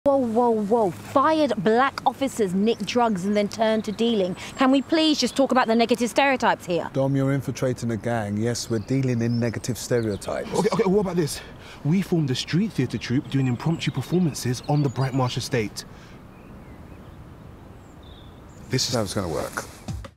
Whoa, whoa, whoa. Fired black officers nick drugs and then turn to dealing. Can we please just talk about the negative stereotypes here? Dom, you're infiltrating a gang. Yes, we're dealing in negative stereotypes. Okay, what about this? We formed a street theatre troupe doing impromptu performances on the Bright Marsh estate. This is how it's going to work.